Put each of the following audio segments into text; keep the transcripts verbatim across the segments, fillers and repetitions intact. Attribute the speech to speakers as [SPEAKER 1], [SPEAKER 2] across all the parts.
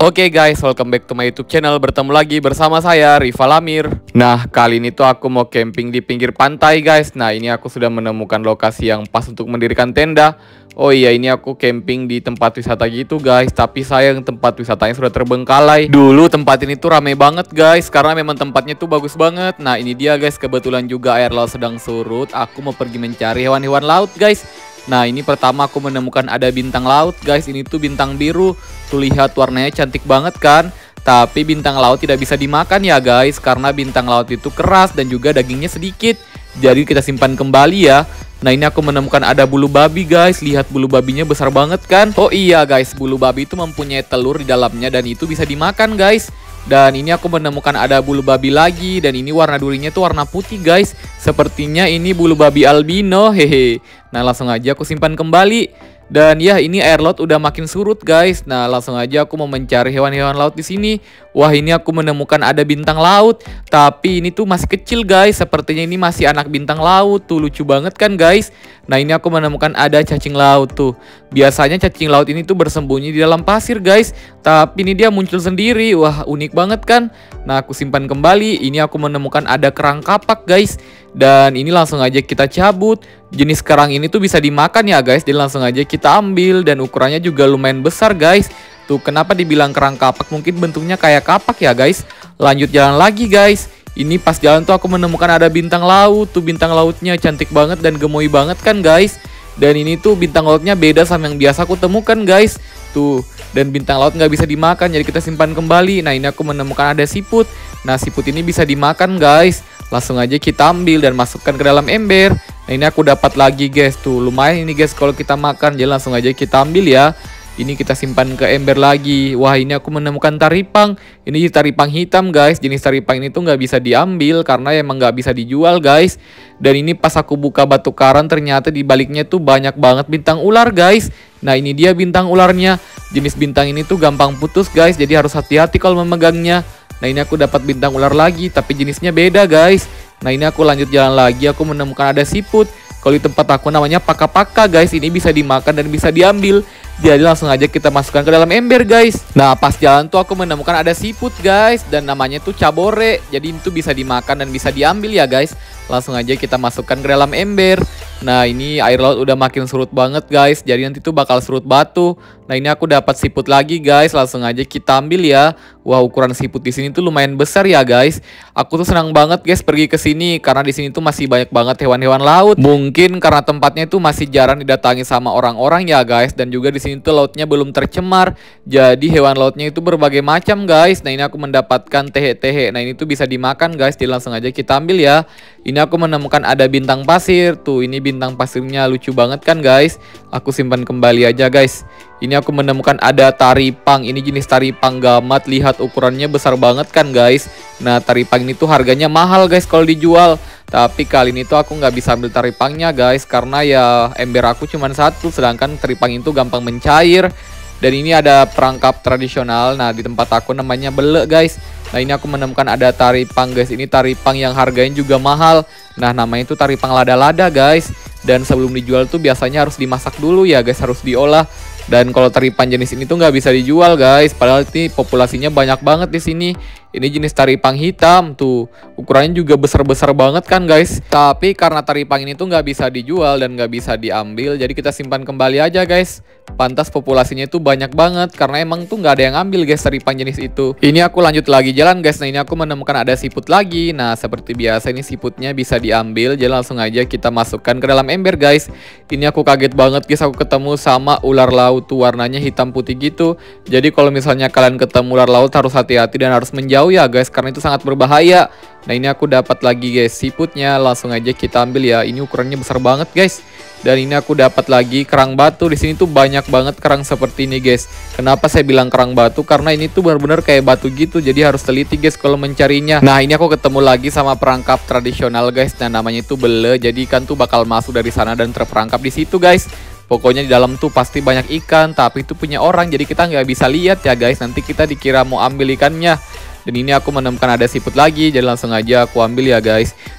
[SPEAKER 1] Oke guys, welcome back to my YouTube channel. Bertemu lagi bersama saya, Rival Amir. Nah, kali ini tuh aku mau camping di pinggir pantai guys. Nah, ini aku sudah menemukan lokasi yang pas untuk mendirikan tenda. Oh iya, ini aku camping di tempat wisata gitu guys. Tapi sayang tempat wisatanya sudah terbengkalai. Dulu tempat ini tuh rame banget guys, karena memang tempatnya tuh bagus banget. Nah, ini dia guys, kebetulan juga air laut sedang surut. Aku mau pergi mencari hewan-hewan laut guys. Nah, ini pertama aku menemukan ada bintang laut guys. Ini tuh bintang biru. Tuh lihat warnanya cantik banget kan. Tapi bintang laut tidak bisa dimakan ya guys, karena bintang laut itu keras dan juga dagingnya sedikit. Jadi kita simpan kembali ya. Nah, ini aku menemukan ada bulu babi guys. Lihat bulu babinya besar banget kan. Oh iya guys, bulu babi itu mempunyai telur di dalamnya dan itu bisa dimakan guys. Dan ini aku menemukan ada bulu babi lagi. Dan ini warna durinya tuh warna putih guys. Sepertinya ini bulu babi albino. Hehe. Nah, langsung aja aku simpan kembali. Dan ya, ini air laut udah makin surut guys. Nah, langsung aja aku mau mencari hewan-hewan laut di sini. Wah, ini aku menemukan ada bintang laut. Tapi ini tuh masih kecil guys. Sepertinya ini masih anak bintang laut. Tuh lucu banget kan guys. Nah, ini aku menemukan ada cacing laut tuh. Biasanya cacing laut ini tuh bersembunyi di dalam pasir guys. Tapi ini dia muncul sendiri. Wah, unik banget kan. Nah, aku simpan kembali. Ini aku menemukan ada kerang kapak guys. Dan ini langsung aja kita cabut. Jenis kerang ini tuh bisa dimakan ya guys. Jadi langsung aja kita ambil. Dan ukurannya juga lumayan besar guys. Tuh kenapa dibilang kerang kapak, mungkin bentuknya kayak kapak ya guys. Lanjut jalan lagi guys. Ini pas jalan tuh aku menemukan ada bintang laut. Tuh bintang lautnya cantik banget dan gemoy banget kan guys. Dan ini tuh bintang lautnya beda sama yang biasa aku temukan guys. Tuh, dan bintang laut nggak bisa dimakan, jadi kita simpan kembali. Nah, ini aku menemukan ada siput. Nah, siput ini bisa dimakan guys. Langsung aja kita ambil dan masukkan ke dalam ember. Nah, ini aku dapat lagi guys. Tuh lumayan ini guys kalau kita makan. Jadi langsung aja kita ambil ya. Ini kita simpan ke ember lagi. Wah, ini aku menemukan taripang. Ini taripang hitam guys. Jenis taripang ini tuh nggak bisa diambil karena emang nggak bisa dijual guys. Dan ini pas aku buka batu karang, ternyata di baliknya tuh banyak banget bintang ular guys. Nah, ini dia bintang ularnya. Jenis bintang ini tuh gampang putus guys. Jadi harus hati-hati kalau memegangnya. Nah, ini aku dapat bintang ular lagi, tapi jenisnya beda guys. Nah, ini aku lanjut jalan lagi. Aku menemukan ada siput. Kalau di tempat aku namanya paka-paka guys. Ini bisa dimakan dan bisa diambil. Jadi langsung aja kita masukkan ke dalam ember guys. Nah, pas jalan tuh aku menemukan ada siput guys. Dan namanya tuh cabore. Jadi itu bisa dimakan dan bisa diambil ya guys. Langsung aja kita masukkan ke dalam ember. Nah, ini air laut udah makin surut banget guys. Jadi nanti tuh bakal surut batu. Nah, ini aku dapat siput lagi guys. Langsung aja kita ambil ya. Wah, ukuran siput di sini tuh lumayan besar ya guys. Aku tuh senang banget guys pergi ke sini karena di sini tuh masih banyak banget hewan-hewan laut. Mungkin karena tempatnya tuh masih jarang didatangi sama orang-orang ya guys. Dan juga di sini tuh lautnya belum tercemar. Jadi hewan lautnya itu berbagai macam guys. Nah, ini aku mendapatkan tehe-tehe. Nah, ini tuh bisa dimakan guys. Jadi langsung aja kita ambil ya. Ini aku menemukan ada bintang pasir. Tuh, ini bintang pasirnya lucu banget kan guys. Aku simpan kembali aja guys. Ini aku menemukan ada taripang. Ini jenis taripang gamat. Lihat ukurannya besar banget kan guys. Nah, taripang ini tuh harganya mahal guys kalau dijual. Tapi kali ini tuh aku nggak bisa ambil taripangnya guys, karena ya ember aku cuma satu. Sedangkan taripang itu gampang mencair. Dan ini ada perangkap tradisional. Nah, di tempat aku namanya belek guys. Nah, ini aku menemukan ada taripang guys. Ini taripang yang harganya juga mahal. Nah, namanya itu taripang lada-lada guys. Dan sebelum dijual tuh biasanya harus dimasak dulu ya guys, harus diolah. Dan kalau taripang jenis ini tuh nggak bisa dijual guys. Padahal ini populasinya banyak banget di sini. Ini jenis taripang hitam tuh. Ukurannya juga besar-besar banget kan guys. Tapi karena taripang ini tuh nggak bisa dijual dan nggak bisa diambil, jadi kita simpan kembali aja guys. Pantas populasinya itu banyak banget karena emang tuh nggak ada yang ambil guys taripang jenis itu. Ini aku lanjut lagi jalan guys. Nah, ini aku menemukan ada siput lagi. Nah, seperti biasa ini siputnya bisa diambil. Jadi langsung aja kita masukkan ke dalam ember guys. Ini aku kaget banget guys, aku ketemu sama ular laut tuh, warnanya hitam putih gitu. Jadi kalau misalnya kalian ketemu ular laut harus hati-hati dan harus menjauh ya guys, karena itu sangat berbahaya. Nah, ini aku dapat lagi guys siputnya. Langsung aja kita ambil ya. Ini ukurannya besar banget guys. Dan ini aku dapat lagi kerang batu. Di sini tuh banyak banget kerang seperti ini guys. Kenapa saya bilang kerang batu? Karena ini tuh benar-benar kayak batu gitu. Jadi harus teliti guys kalau mencarinya. Nah, ini aku ketemu lagi sama perangkap tradisional guys. Nah, namanya itu bele. Jadi ikan tuh bakal masuk dari sana dan terperangkap di situ guys. Pokoknya di dalam tuh pasti banyak ikan, tapi itu punya orang. Jadi kita nggak bisa lihat ya guys. Nanti kita dikira mau ambil ikannya. Dan ini aku menemukan ada siput lagi. Jadi langsung aja aku ambil ya guys.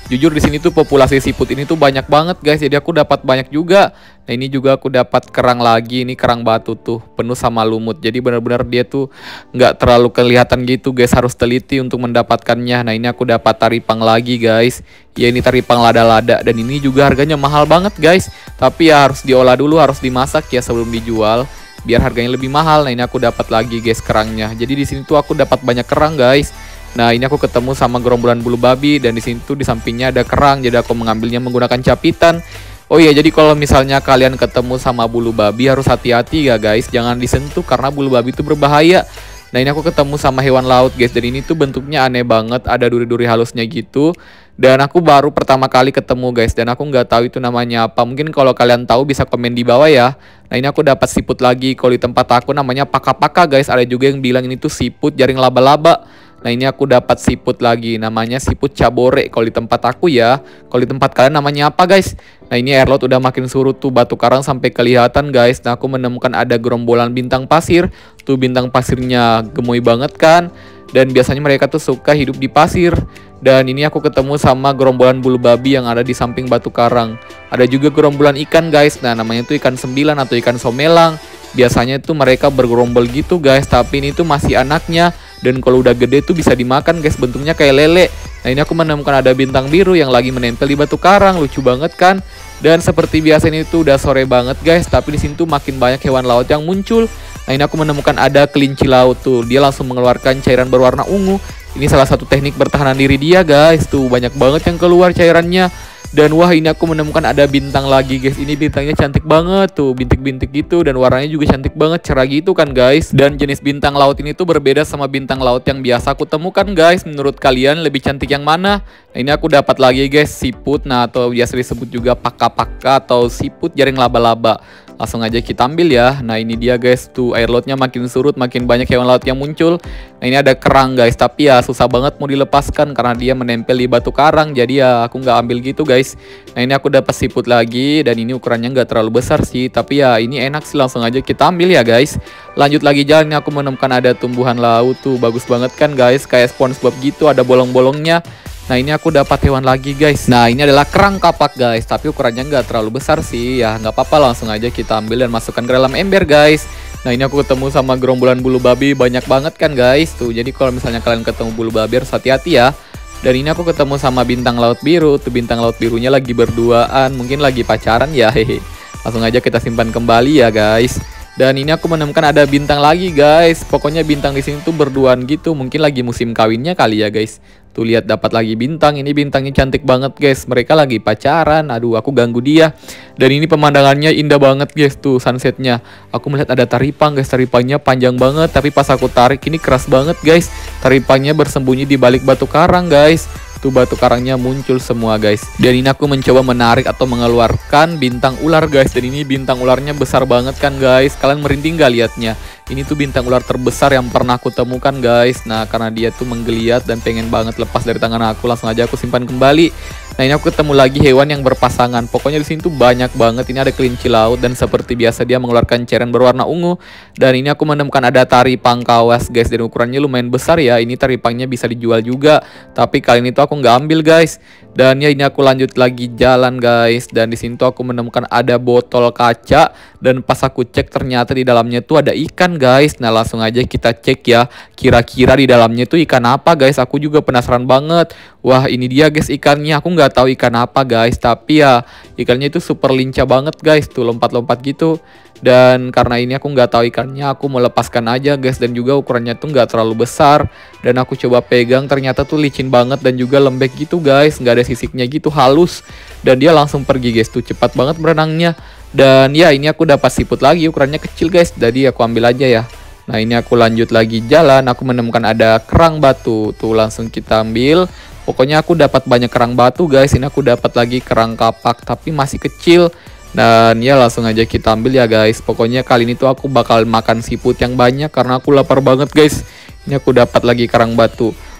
[SPEAKER 1] Jujur di sini tuh populasi siput ini tuh banyak banget guys, jadi aku dapat banyak juga. Nah ini juga aku dapat kerang lagi, ini kerang batu tuh penuh sama lumut. Jadi benar-benar dia tuh nggak terlalu kelihatan gitu guys, harus teliti untuk mendapatkannya. Nah ini aku dapat taripang lagi guys. Ya ini taripang lada-lada dan ini juga harganya mahal banget guys. Tapi ya harus diolah dulu, harus dimasak ya sebelum dijual, biar harganya lebih mahal. Nah ini aku dapat lagi guys kerangnya. Jadi di sini tuh aku dapat banyak kerang guys. Nah ini aku ketemu sama gerombolan bulu babi dan di sini tuh di sampingnya ada kerang, jadi aku mengambilnya menggunakan capitan. Oh iya, jadi kalau misalnya kalian ketemu sama bulu babi harus hati-hati ya guys, jangan disentuh karena bulu babi itu berbahaya. Nah ini aku ketemu sama hewan laut guys, dan ini tuh bentuknya aneh banget, ada duri-duri halusnya gitu. Dan aku baru pertama kali ketemu guys, dan aku nggak tahu itu namanya apa. Mungkin kalau kalian tahu bisa komen di bawah ya. Nah ini aku dapat siput lagi, kalau di tempat aku namanya paka-paka guys. Ada juga yang bilang ini tuh siput jaring laba-laba. Nah ini aku dapat siput lagi, namanya siput cabore kalau di tempat aku ya. Kalau di tempat kalian namanya apa guys? Nah ini air laut udah makin surut tuh, batu karang sampai kelihatan guys. Nah aku menemukan ada gerombolan bintang pasir. Tuh bintang pasirnya gemoy banget kan. Dan biasanya mereka tuh suka hidup di pasir. Dan ini aku ketemu sama gerombolan bulu babi yang ada di samping batu karang. Ada juga gerombolan ikan guys. Nah namanya tuh ikan sembilan atau ikan somelang. Biasanya tuh mereka bergerombol gitu guys, tapi ini tuh masih anaknya. Dan kalau udah gede tuh bisa dimakan guys, bentuknya kayak lele. Nah ini aku menemukan ada bintang biru yang lagi menempel di batu karang, lucu banget kan. Dan seperti biasa ini tuh udah sore banget guys, tapi di sini tuh makin banyak hewan laut yang muncul. Nah ini aku menemukan ada kelinci laut tuh, dia langsung mengeluarkan cairan berwarna ungu. Ini salah satu teknik bertahanan diri dia guys, tuh banyak banget yang keluar cairannya. Dan wah ini aku menemukan ada bintang lagi guys. Ini bintangnya cantik banget tuh, bintik-bintik gitu. Dan warnanya juga cantik banget, cerah gitu kan guys. Dan jenis bintang laut ini tuh berbeda sama bintang laut yang biasa aku temukan guys. Menurut kalian lebih cantik yang mana? Nah ini aku dapat lagi guys siput, nah atau biasa disebut juga paka-paka atau siput jaring laba-laba. Langsung aja kita ambil ya. Nah ini dia guys, tuh air lautnya makin surut, makin banyak hewan laut yang muncul. Nah ini ada kerang guys, tapi ya susah banget mau dilepaskan karena dia menempel di batu karang. Jadi ya aku nggak ambil gitu guys. Nah ini aku dapat siput lagi, dan ini ukurannya nggak terlalu besar sih, tapi ya ini enak sih, langsung aja kita ambil ya guys. Lanjut lagi jalan, ini aku menemukan ada tumbuhan laut tuh, bagus banget kan guys, kayak SpongeBob gitu, ada bolong-bolongnya. Nah ini aku dapat hewan lagi guys. Nah ini adalah kerang kapak guys, tapi ukurannya nggak terlalu besar sih ya, nggak apa-apa, langsung aja kita ambil dan masukkan ke dalam ember guys. Nah ini aku ketemu sama gerombolan bulu babi, banyak banget kan guys tuh. Jadi kalau misalnya kalian ketemu bulu babi harus hati-hati ya. Dan ini aku ketemu sama bintang laut biru, tuh bintang laut birunya lagi berduaan, mungkin lagi pacaran ya, hehe. Langsung aja kita simpan kembali ya guys. Dan ini aku menemukan ada bintang lagi guys. Pokoknya bintang di sini tuh berduaan gitu, mungkin lagi musim kawinnya kali ya guys. Tuh lihat, dapat lagi bintang. Ini bintangnya cantik banget guys. Mereka lagi pacaran. Aduh aku ganggu dia. Dan ini pemandangannya indah banget guys. Tuh sunsetnya. Aku melihat ada taripang guys. Taripangnya panjang banget, tapi pas aku tarik ini keras banget guys. Taripangnya bersembunyi di balik batu karang guys. Tuh batu karangnya muncul semua guys. Dan ini aku mencoba menarik atau mengeluarkan bintang ular guys. Dan ini bintang ularnya besar banget kan guys. Kalian merinding gak liatnya? Ini tuh bintang ular terbesar yang pernah aku temukan guys. Nah karena dia tuh menggeliat dan pengen banget lepas dari tangan aku, langsung aja aku simpan kembali. Nah ini aku ketemu lagi hewan yang berpasangan. Pokoknya di sini tuh banyak banget. Ini ada kelinci laut dan seperti biasa dia mengeluarkan cairan berwarna ungu. Dan ini aku menemukan ada taripang kawas guys. Dan ukurannya lumayan besar ya. Ini taripangnya bisa dijual juga. Tapi kali ini tuh aku nggak ambil guys. Dan ya ini aku lanjut lagi jalan guys. Dan di sini tuh aku menemukan ada botol kaca. Dan pas aku cek ternyata di dalamnya tuh ada ikan guys. Nah langsung aja kita cek ya. Kira-kira di dalamnya tuh ikan apa guys. Aku juga penasaran banget. Wah ini dia guys ikannya. Aku nggak tahu ikan apa guys. Tapi ya ikannya itu super lincah banget guys. Tuh lompat-lompat gitu. Dan karena ini aku nggak tahu ikannya, aku mau lepaskan aja guys. Dan juga ukurannya tuh nggak terlalu besar. Dan aku coba pegang, ternyata tuh licin banget dan juga lembek gitu guys. Nggak ada sisiknya gitu, halus. Dan dia langsung pergi guys, tuh cepat banget berenangnya. Dan ya ini aku dapat siput lagi, ukurannya kecil guys. Jadi aku ambil aja ya. Nah ini aku lanjut lagi jalan, aku menemukan ada kerang batu. Tuh langsung kita ambil. Pokoknya aku dapat banyak kerang batu guys. Ini aku dapat lagi kerang kapak, tapi masih kecil. Dan ya langsung aja kita ambil ya guys. Pokoknya kali ini tuh aku bakal makan siput yang banyak karena aku lapar banget guys. Ini aku dapat lagi kerang batu.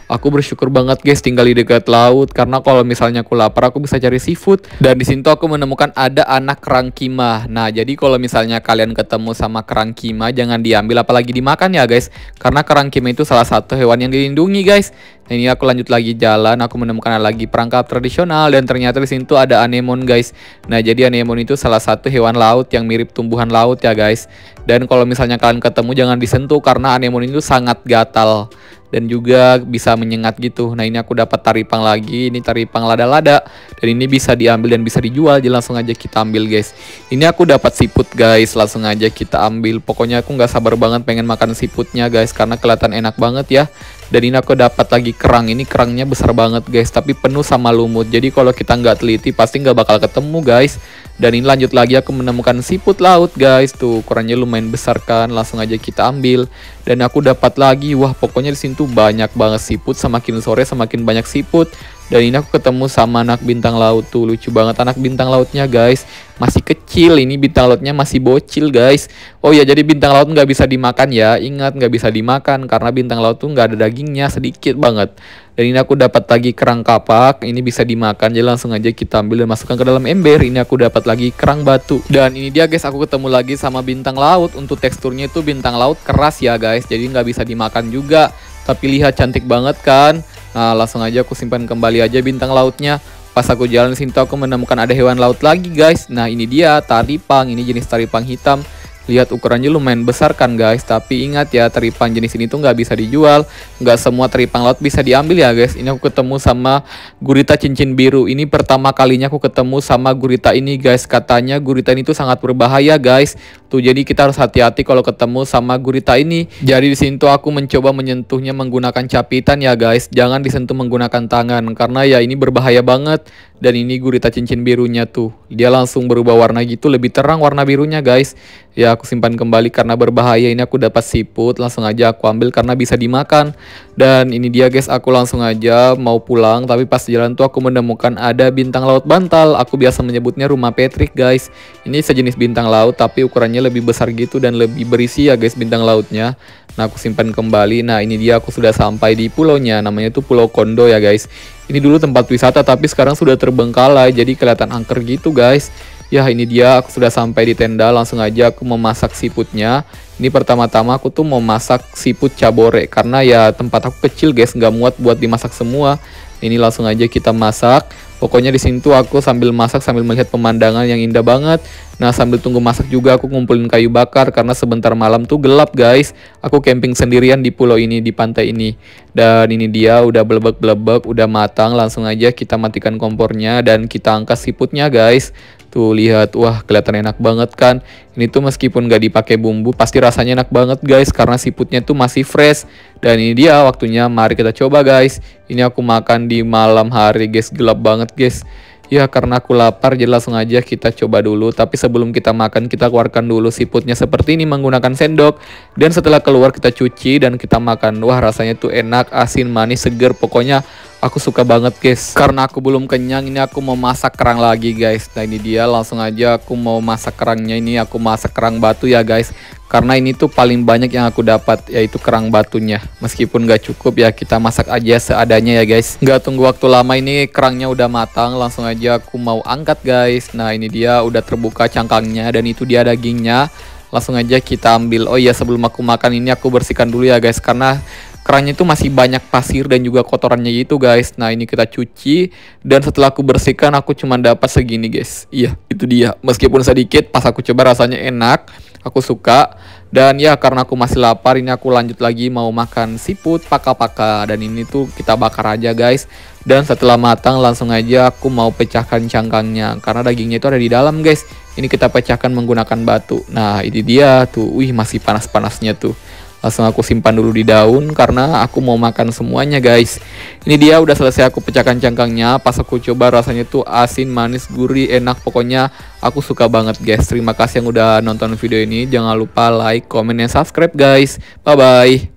[SPEAKER 1] Aku bersyukur banget guys tinggal di dekat laut, karena kalau misalnya aku lapar aku bisa cari seafood. Dan di sini tuh aku menemukan ada anak kerang kimah. Nah, jadi kalau misalnya kalian ketemu sama kerang kimah jangan diambil apalagi dimakan ya guys, karena kerang kimah itu salah satu hewan yang dilindungi guys. Nah, ini aku lanjut lagi jalan, aku menemukan lagi perangkap tradisional dan ternyata di sini tuh ada anemon guys. Nah, jadi anemon itu salah satu hewan laut yang mirip tumbuhan laut ya guys. Dan kalau misalnya kalian ketemu jangan disentuh karena anemon itu sangat gatal dan juga bisa menyengat gitu. Nah, ini aku dapat taripang lagi, ini taripang lada-lada dan ini bisa diambil dan bisa dijual. Jadi langsung aja kita ambil guys. Ini aku dapat siput guys, langsung aja kita ambil. Pokoknya aku nggak sabar banget pengen makan siputnya guys karena kelihatan enak banget ya. Dan ini aku dapat lagi kerang, ini kerangnya besar banget guys, tapi penuh sama lumut. Jadi kalau kita nggak teliti pasti nggak bakal ketemu guys. Dan ini lanjut lagi aku menemukan siput laut guys, tuh ukurannya lumayan besar kan, langsung aja kita ambil. Dan aku dapat lagi, wah pokoknya di sini tuh banyak banget siput, semakin sore semakin banyak siput. Dan ini aku ketemu sama anak bintang laut tuh, lucu banget anak bintang lautnya guys, masih kecil, ini bintang lautnya masih bocil guys. Oh ya, jadi bintang laut nggak bisa dimakan ya, ingat nggak bisa dimakan karena bintang laut tuh nggak ada dagingnya, sedikit banget. Dan ini aku dapat lagi kerang kapak, ini bisa dimakan, jadi langsung aja kita ambil dan masukkan ke dalam ember. Ini aku dapat lagi kerang batu. Dan ini dia guys, aku ketemu lagi sama bintang laut. Untuk teksturnya itu bintang laut keras ya guys, jadi nggak bisa dimakan juga. Tapi lihat cantik banget kan. Nah, langsung aja aku simpan kembali aja bintang lautnya. Pas aku jalan di sini aku menemukan ada hewan laut lagi guys. Nah, ini dia taripang, ini jenis taripang hitam. Lihat ukurannya lumayan besar kan guys, tapi ingat ya teripang jenis ini tuh nggak bisa dijual, nggak semua teripang laut bisa diambil ya guys. Ini aku ketemu sama gurita cincin biru, ini pertama kalinya aku ketemu sama gurita ini guys. Katanya gurita ini tuh sangat berbahaya guys, tuh jadi kita harus hati-hati kalau ketemu sama gurita ini. Jadi di sini tuh aku mencoba menyentuhnya menggunakan capitan ya guys, jangan disentuh menggunakan tangan karena ya ini berbahaya banget. Dan ini gurita cincin birunya tuh, dia langsung berubah warna gitu, lebih terang warna birunya guys. Ya aku simpan kembali karena berbahaya. Ini aku dapat siput, langsung aja aku ambil karena bisa dimakan. Dan ini dia guys, aku langsung aja mau pulang, tapi pas jalan tuh aku menemukan ada bintang laut bantal. Aku biasa menyebutnya rumah Patrick guys. Ini sejenis bintang laut tapi ukurannya lebih besar gitu dan lebih berisi ya guys bintang lautnya. Nah, aku simpan kembali. Nah, ini dia aku sudah sampai di pulaunya, namanya tuh Pulau Kondo ya guys. Ini dulu tempat wisata tapi sekarang sudah terbengkalai jadi kelihatan angker gitu guys. Ya, ini dia aku sudah sampai di tenda, langsung aja aku memasak siputnya. Ini pertama-tama aku tuh mau masak siput cabore karena ya tempat aku kecil guys, nggak muat buat dimasak semua. Ini langsung aja kita masak. Pokoknya di sini tuh aku sambil masak sambil melihat pemandangan yang indah banget. Nah, sambil tunggu masak juga aku ngumpulin kayu bakar karena sebentar malam tuh gelap guys. Aku camping sendirian di pulau ini, di pantai ini. Dan ini dia udah belebek-belebek, udah matang. Langsung aja kita matikan kompornya dan kita angkat siputnya guys. Tuh lihat, wah kelihatan enak banget kan. Ini tuh meskipun gak dipakai bumbu pasti rasanya enak banget guys karena siputnya tuh masih fresh. Dan ini dia waktunya, mari kita coba guys. Ini aku makan di malam hari guys, gelap banget guys. Ya karena aku lapar jadi langsung aja kita coba dulu. Tapi sebelum kita makan kita keluarkan dulu siputnya seperti ini menggunakan sendok. Dan setelah keluar kita cuci dan kita makan. Wah rasanya tuh enak, asin, manis, seger. Pokoknya aku suka banget guys. Karena aku belum kenyang ini aku mau masak kerang lagi guys. Nah ini dia langsung aja aku mau masak kerangnya. Ini aku masak kerang batu ya guys. Karena ini tuh paling banyak yang aku dapat, yaitu kerang batunya. Meskipun gak cukup ya kita masak aja seadanya ya guys. Gak tunggu waktu lama, ini kerangnya udah matang. Langsung aja aku mau angkat guys. Nah ini dia udah terbuka cangkangnya dan itu dia dagingnya. Langsung aja kita ambil. Oh iya sebelum aku makan ini aku bersihkan dulu ya guys. Karena kerangnya itu masih banyak pasir dan juga kotorannya gitu guys. Nah ini kita cuci. Dan setelah aku bersihkan aku cuma dapat segini guys. Iya itu dia. Meskipun sedikit pas aku coba rasanya enak. Aku suka. Dan ya karena aku masih lapar ini aku lanjut lagi mau makan siput paka-paka. Dan ini tuh kita bakar aja guys. Dan setelah matang langsung aja aku mau pecahkan cangkangnya. Karena dagingnya itu ada di dalam guys. Ini kita pecahkan menggunakan batu. Nah ini dia tuh. Wih masih panas-panasnya tuh. Langsung aku simpan dulu di daun karena aku mau makan semuanya guys. Ini dia udah selesai aku pecahkan cangkangnya. Pas aku coba rasanya tuh asin, manis, gurih, enak. Pokoknya aku suka banget guys. Terima kasih yang udah nonton video ini. Jangan lupa like, comment, dan subscribe guys. Bye bye.